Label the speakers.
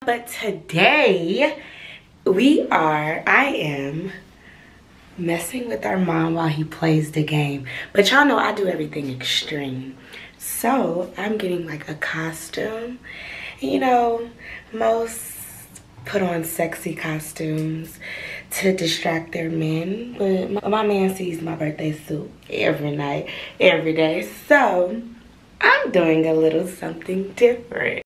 Speaker 1: But today I am messing with our mom while he plays the game. But y'all know I do everything extreme. So I'm getting like a costume. You know, most put on sexy costumes to distract their men. But my man sees my birthday suit every night, every day. So I'm doing a little something different.